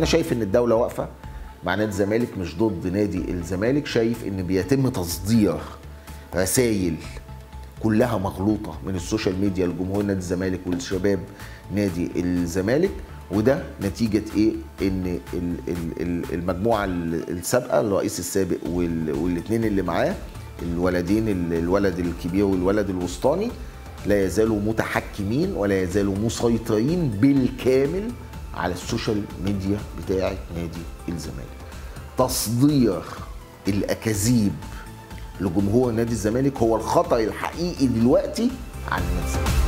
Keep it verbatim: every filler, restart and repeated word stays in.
انا شايف ان الدوله واقفه مع نادي الزمالك، مش ضد نادي الزمالك. شايف ان بيتم تصدير رسائل كلها مغلوطه من السوشيال ميديا لجمهور نادي الزمالك ولشباب نادي الزمالك، وده نتيجه ايه؟ ان المجموعه السابقه، الرئيس السابق والاثنين اللي معاه، الولدين، الولد الكبير والولد الوسطاني، لا يزالوا متحكمين ولا يزالوا مسيطرين بالكامل على السوشيال ميديا بتاعه نادي الزمالك. تصدير الاكاذيب لجمهور نادي الزمالك هو الخطر الحقيقي دلوقتي على نادي الزمالك.